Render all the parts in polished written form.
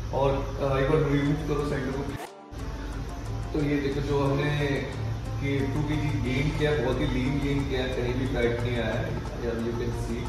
और एक बार रिमूव करो सेंटर को। तो ये देखो जो हमने कि 2 kg गेन किया, बहुत ही लीन गेन किया, कहीं भी फैट नहीं आया है, you can see.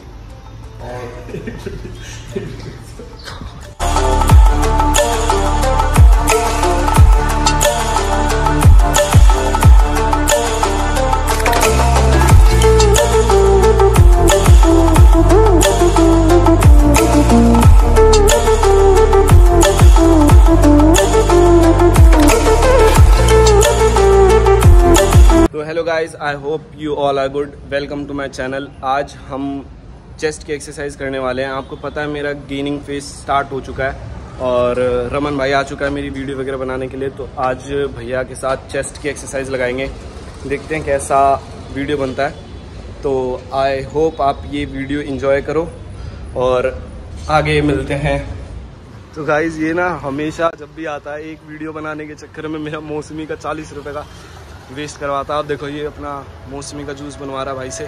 Hello guys, I hope you all are good. Welcome to my channel. आज हम चेस्ट की एक्सरसाइज करने वाले हैं। आपको पता है मेरा गेनिंग फेज स्टार्ट हो चुका है और रमन भाई आ चुका है मेरी वीडियो वगैरह बनाने के लिए। तो आज भैया के साथ चेस्ट की एक्सरसाइज लगाएंगे, देखते हैं कैसा वीडियो बनता है। तो आई होप आप ये वीडियो एंजॉय करो और आगे मिलते हैं। तो गाइस ये ना हमेशा जब भी आता है एक वीडियो बनाने के चक्कर में मेरा मौसमी का 40 रुपये का वेस्ट करवाता। आप देखो ये अपना मौसमी का जूस बनवा रहा भाई से।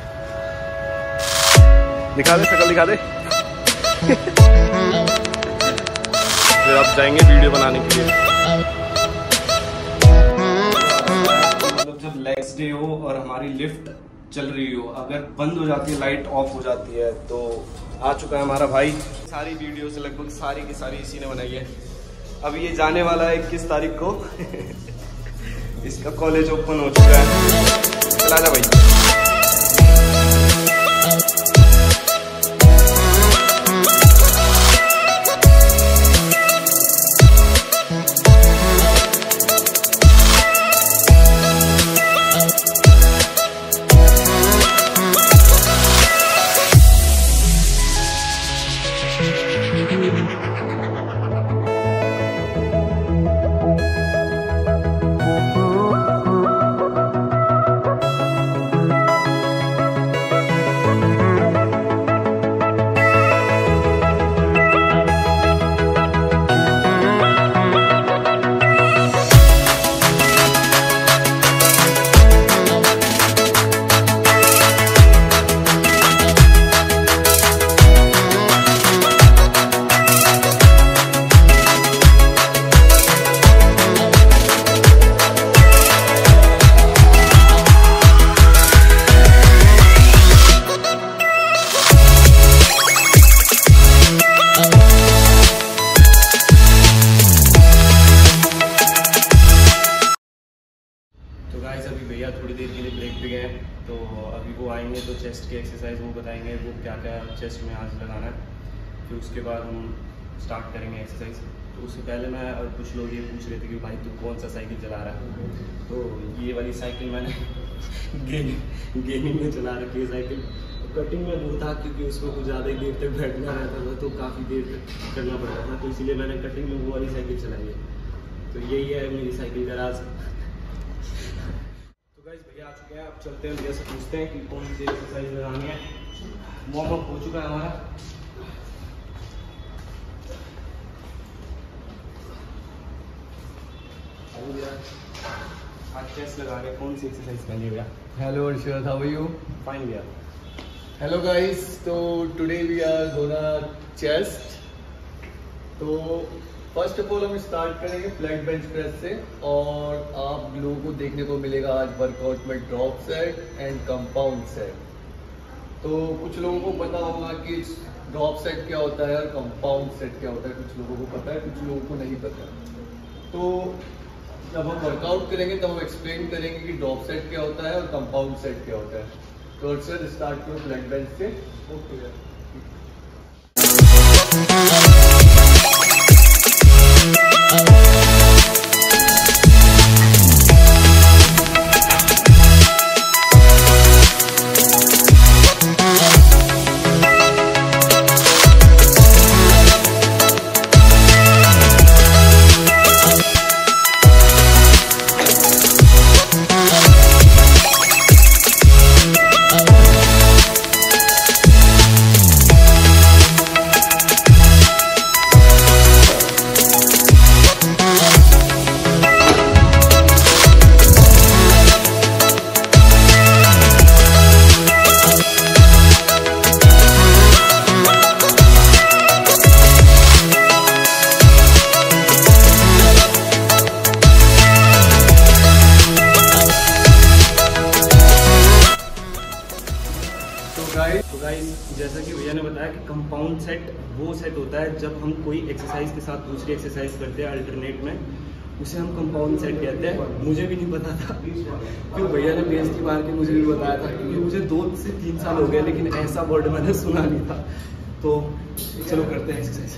दिखा दे, शक्ल दिखा दे। फिर आप जाएंगे वीडियो बनाने के लिए। मतलब जब लेग्स डे हो और हमारी लिफ्ट चल रही हो, अगर बंद हो जाती है, लाइट ऑफ हो जाती है, तो आ चुका है हमारा भाई। सारी वीडियोस लगभग सारी की सारी इसी ने बनाई है। अभी ये जाने वाला है 21 तारीख को। इसका कॉलेज ओपन हो चुका है। चला जा भाई। अभी भैया थोड़ी देर के लिए ब्रेक पे गए, तो अभी वो आएंगे तो चेस्ट की एक्सरसाइज वो बताएंगे वो क्या क्या चेस्ट में आज लगाना है। फिर उसके बाद हम स्टार्ट करेंगे एक्सरसाइज। तो उससे पहले मैं और कुछ लोग ये पूछ रहे थे कि भाई तू कौन सा साइकिल चला रहा है। तो ये वाली साइकिल मैंने गेमिंग में चला रखी है साइकिल। कटिंग में वो था क्योंकि उसमें कुछ ज़्यादा ही देर तक बैठना रहता था, तो काफ़ी देर तक करना पड़ता था, तो इसीलिए मैंने कटिंग में वो वाली साइकिल चलाई है। तो यही है मेरी साइकिल का राज। भैया आ चुके हैं, अब चलते हैं भैया से पूछते हैं कि कौन सी एक्सरसाइज लगानी है। वार्म अप हो चुका है हमारा। आज चेस्ट लगा रहे, कौन सी एक्सरसाइज करनी है भैया? Hello Arshad, how are you? Fine भैया। हेलो गाइस, तो today we are gonna chest. तो फर्स्ट ऑफ ऑल हम स्टार्ट करेंगे फ्लैट बेंच प्रेस से, और आप लोगों को देखने को मिलेगा आज वर्कआउट में drop set and compound set. तो कुछ लोगों को पता होगा कि ड्रॉप सेट क्या होता है और कंपाउंड सेट क्या होता है। कुछ लोगों को पता है, कुछ लोगों को नहीं पता। तो जब हम वर्कआउट करेंगे तब हम एक्सप्लेन करेंगे कि ड्रॉप सेट क्या होता है और कंपाउंड सेट क्या होता है। तो सर स्टार्ट करो फ्लैट बेंच से। ओके। भैया ने बताया कि कंपाउंड सेट वो सेट होता है जब हम कोई एक्सरसाइज के साथ दूसरी एक्सरसाइज करते हैं अल्टरनेट में, उसे हम कंपाउंड सेट कहते हैं। मुझे भी नहीं पता था, क्यों भैया ने बेइज्जती मार के मुझे भी बताया था, क्योंकि मुझे 2 से 3 साल हो गए लेकिन ऐसा वर्ड मैंने सुना नहीं था। तो चलो करते हैं एक्सरसाइज।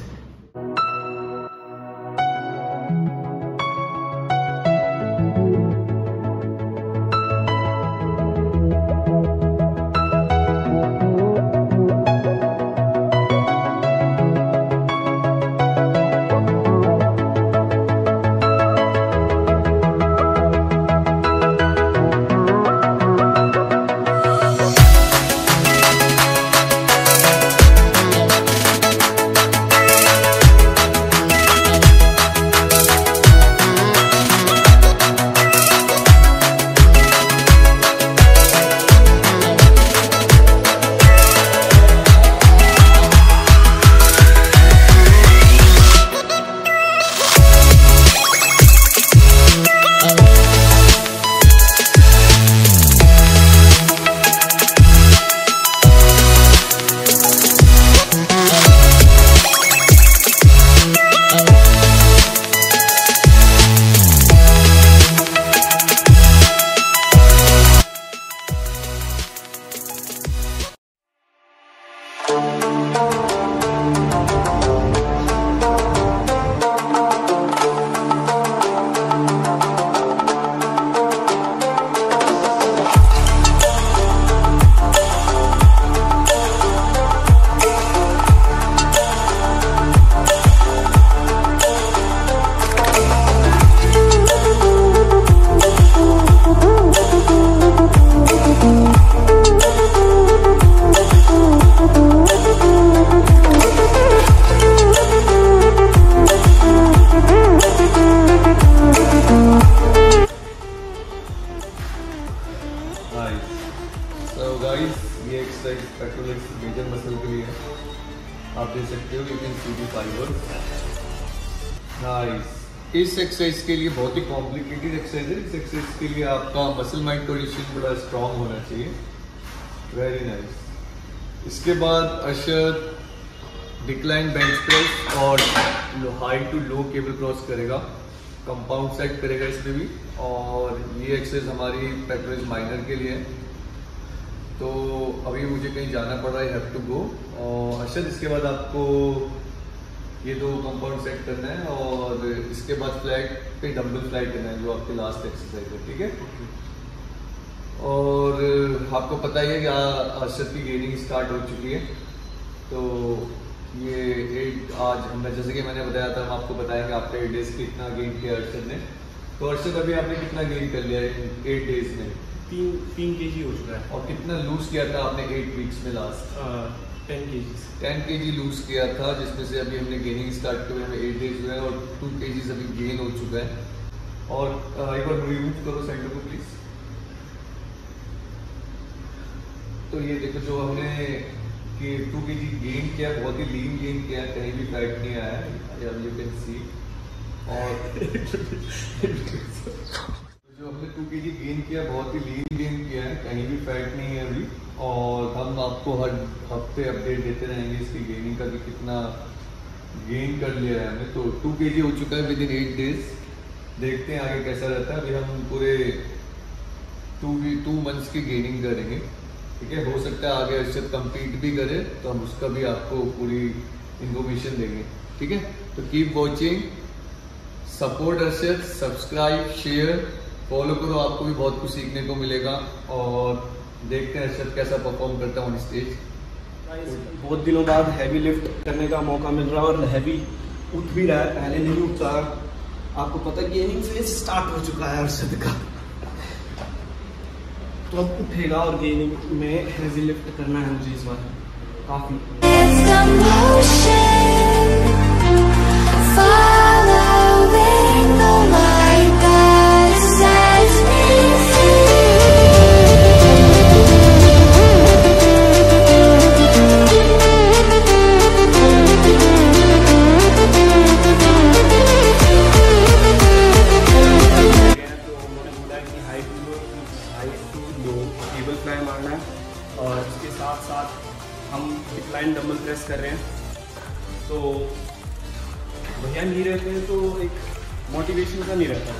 ये एक्सरसाइज पेट्रोलिक्स मेजर मसल के लिए है। आप देख सकते हो you can see the fibre. Nice. इस एक्सरसाइज के लिए बहुत ही कॉम्प्लिकेटेड एक्सरसाइज है। इस एक्सरसाइज के लिए आपका मसल माइंड कोऑर्डिनेशन बड़ा स्ट्रांग होना चाहिए। Very nice. इसके बाद अशर डिक्लाइन बेंच प्रेस और high to low cable cross करेगा, कंपाउंड सेट करेगा इसमें भी। और ये एक्सरसाइज हमारी पेट्रोलिक्स माइनर के लिए है। तो अभी मुझे कहीं जाना पड़ रहा है, हैव टू गो। और अशर इसके बाद आपको ये 2 कंपाउंड सेट करना है और इसके बाद फ्लैट पे डंबल फ्लाई करना है, जो आपकी लास्ट एक्सरसाइज है। ठीक है। और आपको पता ही है कि अशर की गेनिंग स्टार्ट हो चुकी है। तो ये 8 आज हमने, जैसे कि मैंने बताया था, हम आपको बताएंगे आफ्टर 8 डेज कितना गेन किया अर्शद ने। तो अर्शद अभी आपने कितना गेन कर लिया है 8 डेज में? 3 kg हो चुका है। और कितना लूज किया था आपने 8 वीक्स में लास्ट? 10 kg लूज किया था, जिसमें से अभी हमने गेनिंग स्टार्ट किए हमें 8 डेज हुए हैं और 2 kg अभी गेन हो चुका है। और एक बार रिमूव करो सेंटर को प्लीज। तो ये देखो जो हमने कि 2 kg गेन किया, बहुत ही लीन गेन किया, कहीं भी फैट नहीं आया है, यू कैन सी। और जो हमने 2 kg गेन किया, बहुत ही लीन गेन किया है, कहीं भी फैट नहीं है अभी। और हम आपको हर हफ्ते अपडेट देते रहेंगे इसकी गेनिंग का कि कितना गेन कर लिया है हमने। तो 2 kg हो चुका है विद इन 8 डेज। देखते हैं आगे कैसा रहता है। अभी हम पूरे 2 मंथ्स की गेनिंग करेंगे। ठीक है। हो सकता है आगे अर्शद कंप्लीट भी करे तो हम उसका भी आपको पूरी इंफॉर्मेशन देंगे। ठीक है। तो keep watching, support Arshad, subscribe, share, follow करो, आपको भी बहुत कुछ सीखने को मिलेगा। और देखते हैं अर्शद कैसा परफॉर्म करता है ऑन स्टेज। बहुत दिनों बाद हैवी लिफ्ट करने का मौका मिल रहा है और हैवी उठ भी रहा है, पहले नहीं उठता। आपको पता है गेनिंग फेज स्टार्ट हो चुका है अर्शद का, तो अब उठेगा और गेनिंग में हैवी लिफ्ट करना है मुझे इस बार काफी। केबल फ्लाई मारना है और इसके साथ साथ हम डिक्लाइन डंबल भैया नहीं रहते हैं तो एक मोटिवेशन का नहीं रहता।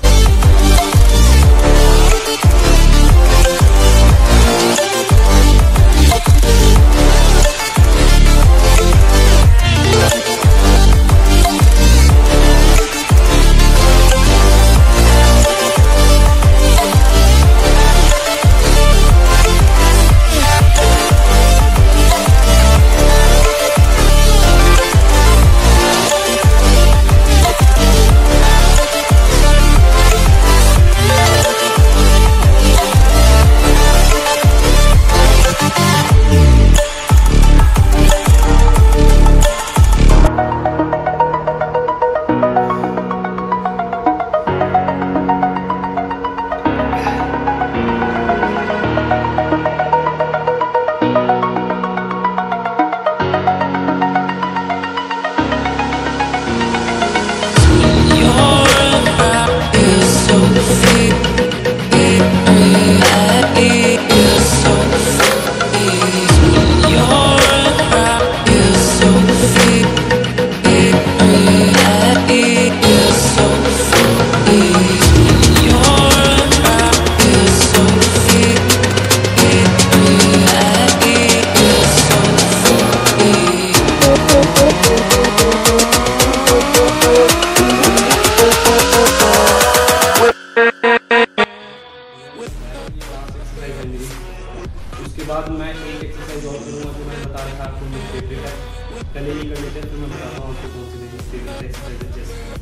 उसके बाद मैं एक एक्सरसाइज और करूँगा जो मैंने बता रखा आपको मेरी फेवरेट है। पहले ये कर लेते हैं, फिर मैं बताता हूँ आपको कौन सी मेरी फेवरेट एक्सरसाइज है।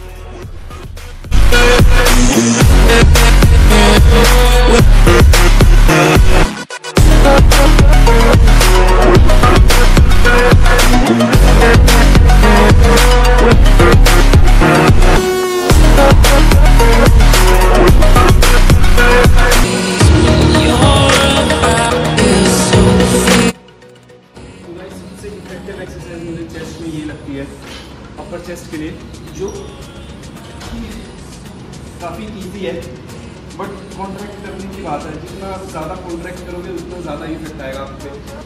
इफेक्टिव एक्सरसाइज मुझे चेस्ट में ये लगती है, अपर चेस्ट के लिए, जो काफ़ी इजी है बट कॉन्ट्रैक्ट करने की बात है। जितना ज़्यादा कॉन्ट्रैक्ट करोगे उतना ज़्यादा इफेक्ट आएगा आप पे।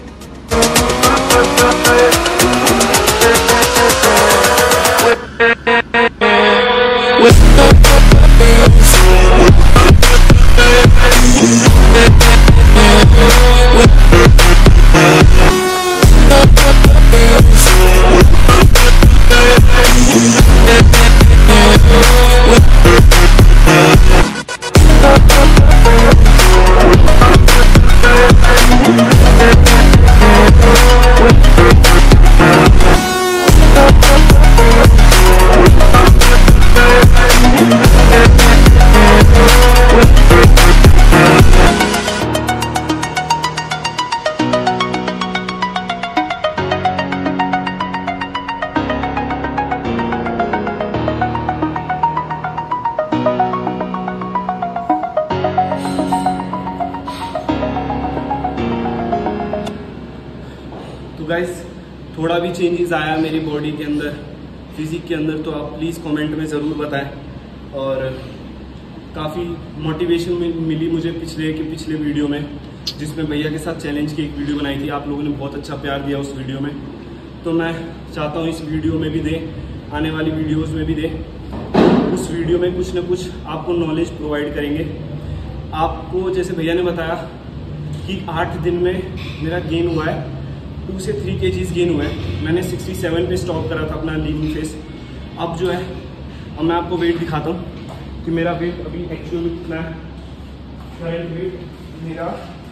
गाइस थोड़ा भी चेंजेस आया मेरी बॉडी के अंदर, फिजिक के अंदर, तो आप प्लीज़ कमेंट में ज़रूर बताएं। और काफ़ी मोटिवेशन मिली मुझे पिछले वीडियो में, जिसमें भैया के साथ चैलेंज की एक वीडियो बनाई थी। आप लोगों ने बहुत अच्छा प्यार दिया उस वीडियो में, तो मैं चाहता हूँ इस वीडियो में भी दे, आने वाली वीडियोज़ में भी दे। उस वीडियो में कुछ ना कुछ आपको नॉलेज प्रोवाइड करेंगे। आपको जैसे भैया ने बताया कि 8 दिन में मेरा गेन हुआ है, 2 से 3 kgs गेन हुआ है। मैंने 67 पे स्टॉप करा था अपना लीन फेस। अब जो है, अब मैं आपको वेट दिखाता हूँ कि मेरा वेट अभी एक्चुअल में कितना है। फ्रंट वेट मेरा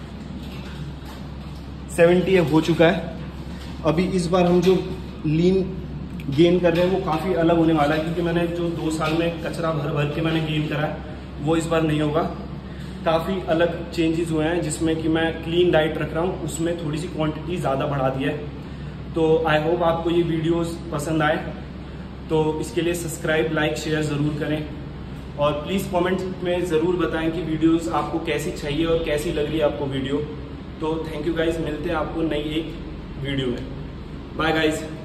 70 हो चुका है। अभी इस बार हम जो लीन गेन कर रहे हैं वो काफ़ी अलग होने वाला है, क्योंकि मैंने जो 2 साल में कचरा भर भर के मैंने गेन करा है वो इस बार नहीं होगा। काफ़ी अलग चेंजेस हुए हैं, जिसमें कि मैं क्लीन डाइट रख रहा हूँ, उसमें थोड़ी सी क्वांटिटी ज़्यादा बढ़ा दी है। तो आई होप आपको ये वीडियोस पसंद आए, तो इसके लिए सब्सक्राइब, लाइक, शेयर ज़रूर करें। और प्लीज़ कमेंट में ज़रूर बताएं कि वीडियोस आपको कैसी चाहिए और कैसी लग रही है आपको वीडियो। तो थैंक यू गाइज, मिलते हैं आपको नई एक वीडियो में। Bye guys.